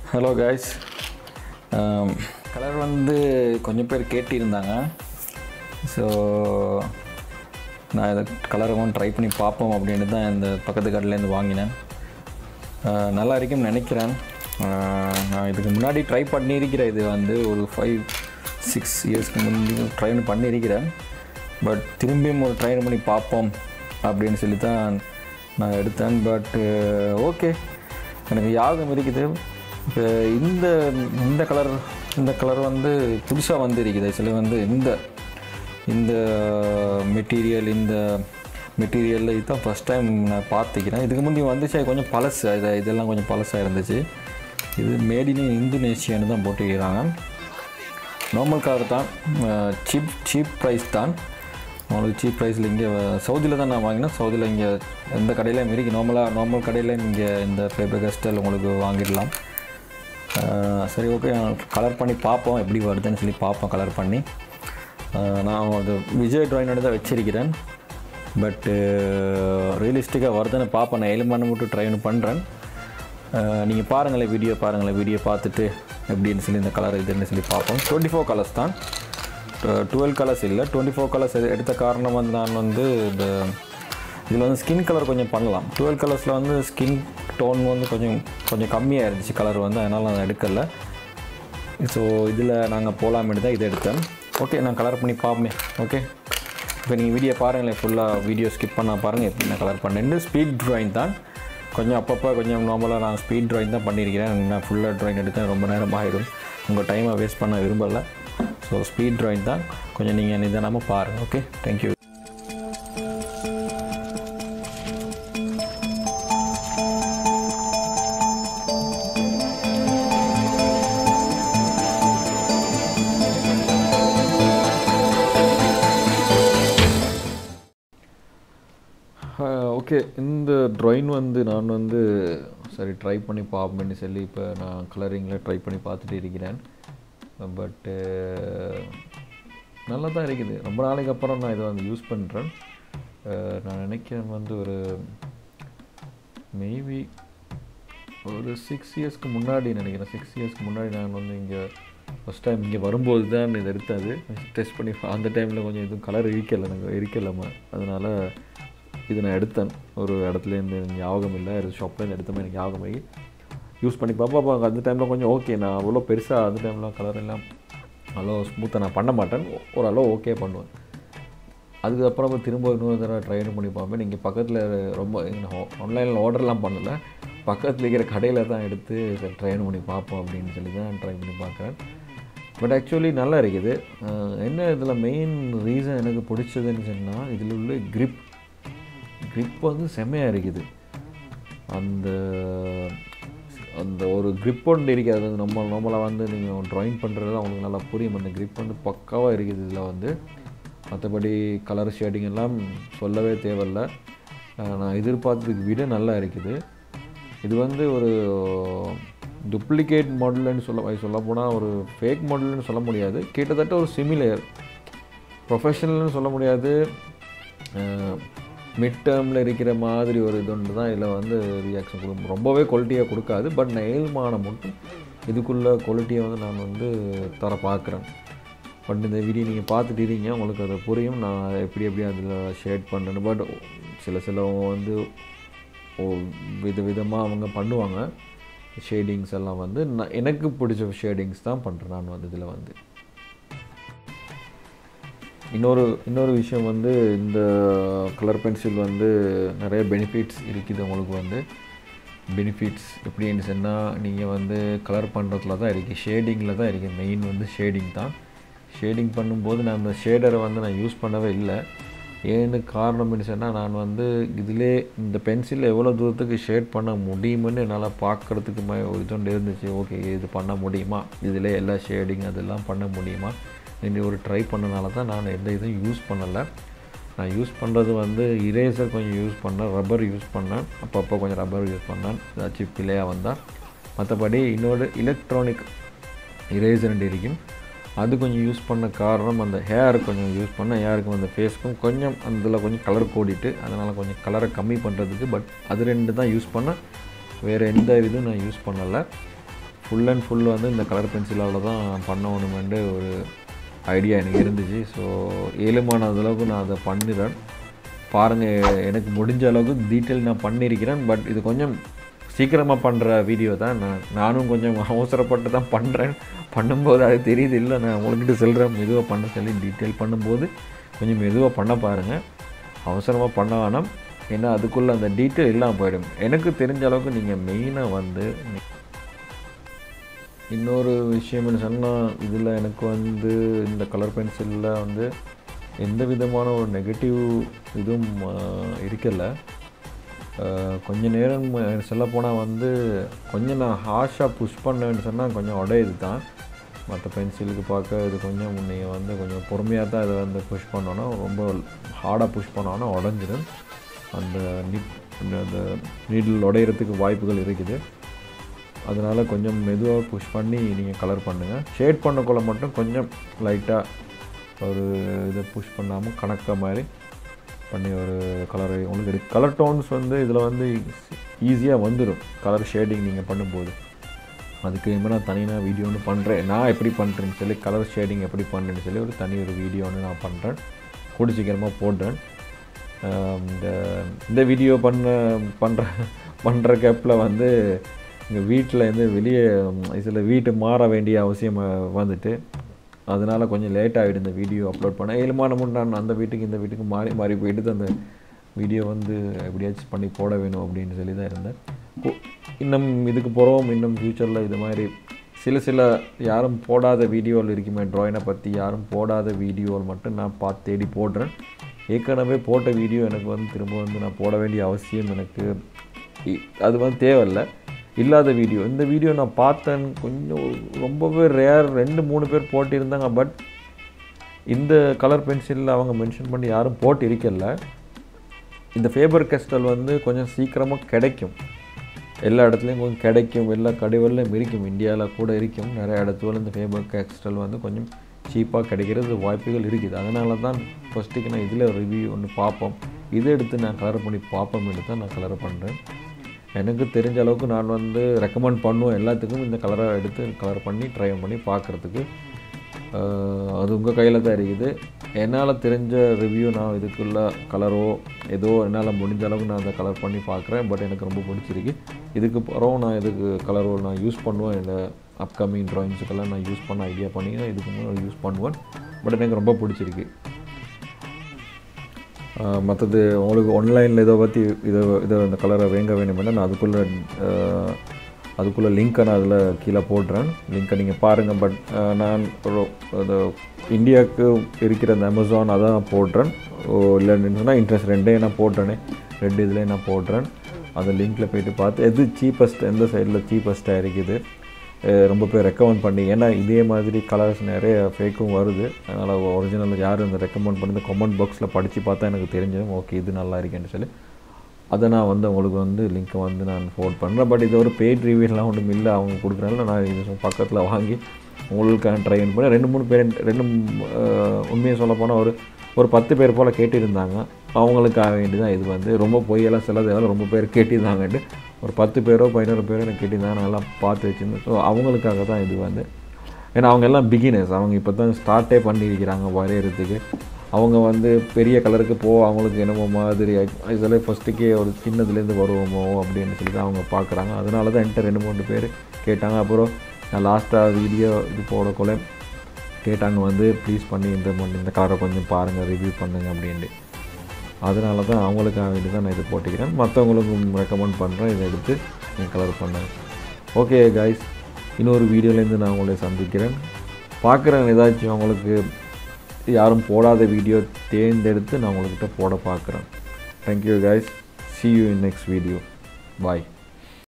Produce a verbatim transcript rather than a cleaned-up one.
Hello guys. Um, colour வந்து கொஞ்சம் பேர் கேட்டிருந்தாங்க. ஸோ நான் இதை கலரை ட்ரை பண்ணி பார்ப்போம் அப்படின்னு தான் இந்த பக்கத்து கடையிலேருந்து வாங்கினேன். நல்லா இருக்குன்னு நினைக்கிறேன். நான் இதுக்கு முன்னாடி ட்ரை பண்ணியிருக்கிறேன். இது வந்து ஒரு ஃபைவ் சிக்ஸ் இயர்ஸ்க்கு முன்னாடி ட்ரை பண்ணியிருக்கிறேன். பட் திரும்பியும் ஒரு ட்ரை பண்ணி பார்ப்போம் அப்படின்னு சொல்லி தான் நான் எடுத்தேன். பட் ஓகே, எனக்கு யாகம் இருக்குது. இப்போ இந்த இந்த கலர் இந்த கலர் வந்து புதுசாக வந்து இருக்குது. ஆக்சுவலி வந்து இந்த இந்த மெட்டீரியல் இந்த மெட்டீரியலில் இதுதான் ஃபஸ்ட் டைம் நான் பார்த்துக்கிறேன். இதுக்கு முந்தி வந்துச்சு, அது கொஞ்சம் பழசு. இது இதெல்லாம் கொஞ்சம் பழசாக இருந்துச்சு. இது மேட் இன் இந்தோனேஷியான்னு தான் போட்டுக்கிறாங்க. நார்மல் கலர் தான், சீப் சீப் ப்ரைஸ் தான். உங்களுக்கு சீப் ப்ரைஸில் இங்கே சவுதியில் தான் நான் வாங்கினேன். சவுதியில் இங்கே எந்த கடையிலையும் இருக்கு. நார்மலாக நார்மல் கடையிலையும் இங்கே இந்த பேப்பர் கஸ்டல் உங்களுக்கு வாங்கிடலாம். சரி, ஓகே, கலர் பண்ணி பார்ப்போம் எப்படி வருதுன்னு சொல்லி பார்ப்போம். கலர் பண்ணி நான் அது விஜய் ட்ராயினோட தான் வச்சிருக்கிறேன். பட்டு ரியலிஸ்டிக்காக வருதுன்னு பார்ப்பேன். நான் ஏழு மணி மட்டும் ட்ரை பண்ணுறேன். நீங்கள் பாருங்களேன், வீடியோ பாருங்களேன். வீடியோ பார்த்துட்டு எப்படின்னு சொல்லி இந்த கலர் இதுன்னு சொல்லி பார்ப்போம். டுவெண்ட்டி ஃபோர் கலர்ஸ் தான், டுவெல் கலர்ஸ் இல்லை. டுவெண்ட்டி ஃபோர் கலர்ஸ் எடுத்த காரணம் வந்து நான் வந்து இந்த இதில் வந்து ஸ்கின் கலர் கொஞ்சம் பண்ணலாம். டுவெல் கலர்ஸில் வந்து ஸ்கின் டோன் வந்து கொஞ்சம் கொஞ்சம் கம்மியாக இருந்துச்சு கலர் வந்து, அதனால் நான் எடுக்கலை. ஸோ இதில் நாங்கள் போகலாமே தான் இதை எடுத்தேன். ஓகே, நான் கலர் பண்ணி பார்ப்போமே. ஓகே, இப்போ நீங்கள் வீடியோ பாருங்களேன், ஃபுல்லாக வீடியோ ஸ்கிப் பண்ணால் பாருங்கள் எப்படி நான் கலர் பண்ணேன். ஸ்பீட் ட்ராயிங் தான், கொஞ்சம் அப்பப்போ கொஞ்சம் நார்மலாக நான் ஸ்பீட் ட்ராயிங் தான் பண்ணியிருக்கிறேன். நான் ஃபுல்லாக ட்ராயிங் எடுத்தேன், ரொம்ப நேரம் ஆகிடும். உங்கள் டைமை வேஸ்ட் பண்ண விரும்பலை. ஸோ ஸ்பீட் ட்ராயிங் தான், கொஞ்சம் நீங்கள் நிதானமாக பாருங்கள். Okay, thank you. ஓகே, இந்த ட்ராயிங் வந்து நான் வந்து சரி ட்ரை பண்ணி பார்ப்பேன்னு சொல்லி இப்போ நான் கலரிங்கில் ட்ரை பண்ணி பார்த்துட்டு இருக்கிறேன். பட்டு நல்லா தான் இருக்குது. ரொம்ப நாளைக்கு அப்புறம் நான் இதை வந்து யூஸ் பண்ணுறேன். நான் நினைக்கிறேன் வந்து ஒரு மேபி ஒரு சிக்ஸ் இயர்ஸ்க்கு முன்னாடி நினைக்கிறேன். சிக்ஸ் இயர்ஸ்க்கு முன்னாடி நான் வந்து இங்கே ஃபஸ்ட் டைம் இங்கே வரும்போது தான் இதை எடுத்தது. டெஸ்ட் பண்ணி அந்த டைமில் கொஞ்சம் எதுவும் கலர் இருக்கலை, எனக்கு இருக்கலாமா, அதனால் இது நான் எடுத்தேன். ஒரு இடத்துலேருந்து எனக்கு ஞாபகம் இல்லை, ஷாப்லேருந்து எடுத்தமே எனக்கு ஞாபகம் ஆகி யூஸ் பண்ணி பார்ப்பா. அந்த டைமில் கொஞ்சம் ஓகே, நான் அவ்வளோ பெருசாக அந்த டைமில் கலர் எல்லாம் அவ்வளோ ஸ்மூத்தாக நான் பண்ண மாட்டேன், ஓரளவு ஓகே பண்ணுவேன். அதுக்கப்புறம் திரும்ப இன்னொரு தடவை ட்ரை பண்ணி பார்ப்பேன். நீங்கள் பக்கத்தில் ரொம்ப ஆன்லைனில் ஆர்டர்லாம் பண்ணலை, பக்கத்தில் இருக்கிற கடையில் தான் எடுத்து ட்ரை பண்ணி பார்ப்போம் அப்படின்னு சொல்லி தான் ட்ரை பண்ணி பார்க்குறேன். பட் ஆக்சுவலி நல்லா இருக்குது. என்ன இதில் மெயின் ரீசன் எனக்கு பிடிச்சதுன்னு சொன்னால் இதில் உள்ள க்ரிப் க்ரிப் வந்து செம்மையாக இருக்குது. அந்த அந்த ஒரு க்ரிப் ஒன்று இருக்குது. அது நம்ம நார்மலாக வந்து நீங்கள் ட்ராயிங் பண்ணுறது தான் உங்களுக்கு நல்லா புரியும். அந்த க்ரிப் வந்து பக்காவாக இருக்குது இதில் வந்து. மற்றபடி கலர் ஷேடிங் எல்லாம் சொல்லவே தேவையில்லை. நான் எதிர்பார்த்ததுக்கு விட நல்லா இருக்குது. இது வந்து ஒரு டூப்ளிகேட் மாடல்னு சொல்ல சொல்ல போனால் ஒரு ஃபேக் மாடல்னு சொல்ல முடியாது. கிட்டத்தட்ட ஒரு சிமிலர், ப்ரொஃபஷனல்னு சொல்ல முடியாது, மிட் டேர்மில் இருக்கிற மாதிரி ஒரு இது ஒன்று தான் இதில் வந்து ரியாக்ஷன் கொடுக்கும். ரொம்பவே குவாலிட்டியாக கொடுக்காது. பட் நான் ஏழ்மான மட்டும் இதுக்குள்ளே குவாலிட்டியை வந்து நான் வந்து தர பார்க்குறேன். பட் இந்த வீடியோ நீங்கள் பார்த்துட்டீங்க, உங்களுக்கு அதை புரியும் நான் எப்படி எப்படி அதில் ஷேட் பண்ணுறேன்னு. பட் சில சில வந்து வித விதமாக அவங்க பண்ணுவாங்க. ஷேடிங்ஸ் எல்லாம் வந்து நான் எனக்கு பிடிச்ச ஷேடிங்ஸ் தான் பண்ணுறேன் நான் வந்து இதில் வந்து. இன்னொரு இன்னொரு விஷயம் வந்து இந்த கலர் பென்சில் வந்து நிறைய பெனிஃபிட்ஸ் இருக்குது உங்களுக்கு வந்து. பெனிஃபிட்ஸ் எப்படின்னு சொன்னால் நீங்கள் வந்து கலர் பண்ணுறதுல தான் இருக்குது, ஷேடிங்கில் தான் இருக்குது. மெயின் வந்து ஷேடிங் தான். ஷேடிங் பண்ணும்போது நான் அந்த ஷேடரை வந்து நான் யூஸ் பண்ணவே இல்லை. ஏன்னு காரணம்னு சொன்னால் நான் வந்து இதிலே இந்த பென்சிலில் எவ்வளோ தூரத்துக்கு ஷேட் பண்ண முடியுமென்னு என்னால் பார்க்குறதுக்கு ஒரு இது இருந்துச்சு. ஓகே, இது பண்ண முடியுமா, இதிலே எல்லா ஷேடிங் அதெல்லாம் பண்ண முடியுமா நீங்கள் ஒரு ட்ரை பண்ணனால தான் நான் எந்த இதுவும் யூஸ் பண்ணலை. நான் யூஸ் பண்ணுறது வந்து இரேசர் கொஞ்சம் யூஸ் பண்ணேன், ரப்பர் யூஸ் பண்ணேன், அப்பப்போ கொஞ்சம் ரப்பர் யூஸ் பண்ணேன் ஏதாச்சும் பிள்ளையாக வந்தால். மற்றபடி இன்னொரு எலக்ட்ரானிக் இரேசர் இருக்கும், அது கொஞ்சம் யூஸ் பண்ண காரணம் அந்த ஹேர் கொஞ்சம் யூஸ் பண்ண ஹேருக்கும் அந்த ஃபேஸ்க்கும் கொஞ்சம் அதில் கொஞ்சம் கலர் கூடிட்டு அதனால் கொஞ்சம் கலரை கம்மி பண்ணுறதுக்கு. பட் அது ரெண்டு தான் யூஸ் பண்ண, வேறு எந்த இதுவும் நான் யூஸ் பண்ணலை. ஃபுல் அண்ட் ஃபுல் வந்து இந்த கலர் பென்சிலால் தான் பண்ணணுமெண்டு ஒரு ஐடியா எனக்கு இருந்துச்சு. ஸோ ஏழுமான அளவுக்கு நான் அதை பண்ணிடுறேன். பாருங்கள், எனக்கு முடிஞ்ச அளவுக்கு டீட்டெயில் நான் பண்ணியிருக்கிறேன். பட் இது கொஞ்சம் சீக்கிரமாக பண்ணுற வீடியோ தான். நான் நானும் கொஞ்சம் அவசரப்பட்டு தான் பண்ணுறேன். பண்ணும்போது அது தெரியுது, இல்லை நான் உங்கள்கிட்ட சொல்கிறேன் மெதுவாக பண்ண சொல்லி. டீட்டெயில் பண்ணும்போது கொஞ்சம் மெதுவாக பண்ண பாருங்கள், அவசரமாக பண்ண வேணாம். ஏன்னா அதுக்குள்ளே அந்த டீட்டெயில் இல்லாமல் போயிடும். எனக்கு தெரிஞ்ச அளவுக்கு நீங்கள் மெயினாக வந்து இன்னொரு விஷயம்னு சொன்னால், இதில் எனக்கு வந்து இந்த கலர் பென்சிலில் வந்து எந்த விதமான ஒரு நெகட்டிவ் இதுவும் இருக்கல. கொஞ்சம் நேரம் சொல்லப்போனால் வந்து கொஞ்சம் நான் ஹார்ஷாக புஷ் பண்ணேன்னு சொன்னால் கொஞ்சம் உடையுது தான். மற்ற பென்சிலுக்கு பார்க்க இது கொஞ்சம் நீங்கள் வந்து கொஞ்சம் பொறுமையாக தான் இதை வந்து புஷ் பண்ணோன்னா, ரொம்ப ஹார்டாக புஷ் பண்ணோன்னா உடஞ்சிடும். அந்த நிப் அந்த நீடில் உடையிறதுக்கு வாய்ப்புகள் இருக்குது. அதனால் கொஞ்சம் மெதுவாக புஷ் பண்ணி நீங்கள் கலர் பண்ணுங்கள். ஷேட் பண்ணக்குள்ள மட்டும் கொஞ்சம் லைட்டாக ஒரு இதை புஷ் பண்ணாமல் கணக்காக மாதிரி பண்ணி ஒரு கலரை உங்களுக்கு எடுக்கும். கலர் டோன்ஸ் வந்து இதில் வந்து ஈஸியாக வந்துடும் கலர் ஷேடிங் நீங்கள் பண்ணும்போது. அதுக்கு இனிமேல் நான் தனியாக வீடியோ ஒன்று பண்ணுறேன், நான் எப்படி பண்ணுறேன்னு சொல்லி, கலர் ஷேடிங் எப்படி பண்ணுறேன்னு சொல்லி ஒரு தனி ஒரு வீடியோ ஒன்று நான் பண்ணுறேன், கூடி சீக்கிரமாக போடுறேன். இந்த இந்த வீடியோ பண்ண பண்ணுற பண்ணுற கேப்பில் வந்து எங்கள் வீட்டில் இருந்து வெளியே சில வீட்டு மாற வேண்டிய அவசியம் வந்துட்டு, அதனால் கொஞ்சம் லேட் ஆகிடும் இந்த வீடியோ அப்லோட் பண்ண. ஏழுமான முன் நான் அந்த வீட்டுக்கு இந்த வீட்டுக்கு மாறி மாறி போயிட்டு அந்த வீடியோ வந்து எப்படியாச்சும் பண்ணி போட வேணும் அப்படின்னு சொல்லி தான் இருந்தேன். இன்னும் இதுக்கு போகிறோம், இன்னும் ஃப்யூச்சரில் இது மாதிரி சில சில யாரும் போடாத வீடியோவில் இருக்குமே, ட்ராயினை பற்றி யாரும் போடாத வீடியோவில் மட்டும் நான் பார்த்து தேடி போடுறேன். ஏற்கனவே போட்ட வீடியோ எனக்கு வந்து திரும்ப வந்து நான் போட வேண்டிய அவசியம் எனக்கு அது வந்து தேவையில்லை. இல்லாத வீடியோ, இந்த வீடியோ நான் பார்த்தேன், கொஞ்சம் ரொம்பவே ரேர், ரெண்டு மூணு பேர் போட்டிருந்தாங்க. பட் இந்த கலர் பென்சிலில் அவங்க மென்ஷன் பண்ணி யாரும் போட்டு இருக்கல. இந்த ஃபேபர் கேஸ்டல் வந்து கொஞ்சம் சீக்கிரமாக கிடைக்கும், எல்லா இடத்துலையும் கொஞ்சம் கிடைக்கும், எல்லா கடைகளிலும் இருக்கும், இந்தியாவில் கூட இருக்கும். நிறைய இடத்துல இந்த ஃபேபர் கேஸ்டல் வந்து கொஞ்சம் சீப்பாக கிடைக்கிறது வாய்ப்புகள் இருக்குது. அதனால தான் ஃபஸ்ட்டுக்கு நான் இதில் ரிவ்யூ ஒன்று பார்ப்போம், இதை எடுத்து நான் கலர் பண்ணி பார்ப்போம் எடுத்து தான் நான் கலர் பண்ணுறேன். எனக்கு தெரிஞ்ச அளவுக்கு நான் வந்து ரெக்கமெண்ட் பண்ணுவேன் எல்லாத்துக்கும் இந்த கலரை எடுத்து கலர் பண்ணி ட்ரை பண்ணி பார்க்குறதுக்கு. அது உங்கள் கையில் தான் இருக்குது. என்னால் தெரிஞ்ச ரிவ்யூ நான் இதுக்குள்ள கலரோ ஏதோ என்னால் முடிஞ்ச அளவுக்கு நான் அதை கலர் பண்ணி பார்க்குறேன். பட் எனக்கு ரொம்ப பிடிச்சிருக்கு. இதுக்கு அப்புறம் நான் இதுக்கு கலரோ நான் யூஸ் பண்ணுவேன், இந்த அப்கமிங் ட்ராயிங்ஸுக்கெல்லாம் நான் யூஸ் பண்ண ஐடியா பண்ணி நான் இதுக்கு முன்னாடி யூஸ் பண்ணுவேன். பட் எனக்கு ரொம்ப பிடிச்சிருக்கு. மற்றது உங்களுக்கு ஆன்லைனில் இதை பற்றி இதை இதை இந்த கலரை வேங்க வேணுமென்னா நான் அதுக்குள்ளே அதுக்குள்ளே லிங்க்கை நான் அதில் கீழே போடுறேன், லிங்க்கை நீங்கள் பாருங்கள். பட் நான் அது இந்தியாவுக்கு இருக்கிற அந்த அமேசான் அதான் போடுறேன். ஓ இல்லைன்னு சொன்னால் இன்ட்ரெஸ்ட் ரெண்டே நான் போடுறேனே, ரெண்டு இதுலேயே நான் போடுறேன். அந்த லிங்க்கில் போய்ட்டு பார்த்து எது சீப்பஸ்ட், எந்த சைடில் சீப்பஸ்ட்டாக இருக்குது ரொம்ப பேர் ரெக்கமெண்ட் பண்ணி. ஏன்னா இதே மாதிரி கலர்ஸ் நிறைய ஃபேக்கும் வருது. அதனால் ஒரிஜினல் யார் இந்த ரெக்கமெண்ட் பண்ணி கமெண்ட் பாக்ஸில் படித்து பார்த்தா எனக்கு தெரிஞ்சிடும், ஓகே இது நல்லா இருக்குன்னு சொல்லி. அதை நான் வந்து உங்களுக்கு வந்து லிங்க்கை வந்து நான் ஃபோர்ட் பண்ணுறேன். பட் இது ஒரு பெய்ட் ரிவ்யூலாம் ஒன்றும் இல்லை, அவங்க கொடுக்குறனால நான் இது பக்கத்தில் வாங்கி உங்களுக்கான ட்ரை பண்ணி ரெண்டு மூணு பேர் ரெண்டு உண்மையை சொல்ல போனால் ஒரு ஒரு பத்து பேர் போல் கேட்டிருந்தாங்க. அவங்களுக்காக வேண்டி தான் இது வந்து ரொம்ப பொய்யெல்லாம் சிலதெல்லாம் ரொம்ப பேர் கேட்டிருந்தாங்கன்ட்டு ஒரு பத்து பேரோ பதினோரு பேரோ எனக்கு கேட்டிருந்தாங்க. நான் எல்லாம் பார்த்து வச்சுருந்தேன். ஸோ அவங்களுக்காக தான் இது வந்து. ஏன்னா அவங்க எல்லாம் பிகினர்ஸ், அவங்க இப்போ தான் ஸ்டார்ட்டே பண்ணியிருக்கிறாங்க வரைகிறதுக்கு. அவங்க வந்து பெரிய கலருக்கு போ அவங்களுக்கு என்னமோ மாதிரி இதெல்லாம் ஃபஸ்ட்டுக்கே ஒரு சின்னதுலேருந்து வருவோமோ அப்படின்னு சொல்லி தான் அவங்க பார்க்குறாங்க. அதனால தான் என்கிட்ட ரெண்டு மூணு பேர் கேட்டாங்க. அப்புறம் நான் லாஸ்ட்டாக வீடியோ இது போடக்குள்ள கேட்டாங்க வந்து ப்ளீஸ் பண்ணி இந்த இந்த கலரை கொஞ்சம் பாருங்கள், ரிவ்யூ பண்ணுங்கள் அப்படின்ட்டு. அதனால தான் அவங்களுக்காக வேண்டி தான் நான் இது போட்டுக்கிறேன். மற்றவங்களுக்கும் ரெக்கமெண்ட் பண்ணுறேன், இதை எடுத்து நீங்கள் கலர் பண்ணுங்க. ஓகே கைஸ், இன்னொரு வீடியோலேருந்து நான் உங்களை சந்திக்கிறேன். பார்க்குறேன் ஏதாச்சும் அவங்களுக்கு யாரும் போடாத வீடியோ தேர்ந்தெடுத்து நான் உங்கள்கிட்ட போட பார்க்குறேன். Thank you guys, see you in next video. Bye.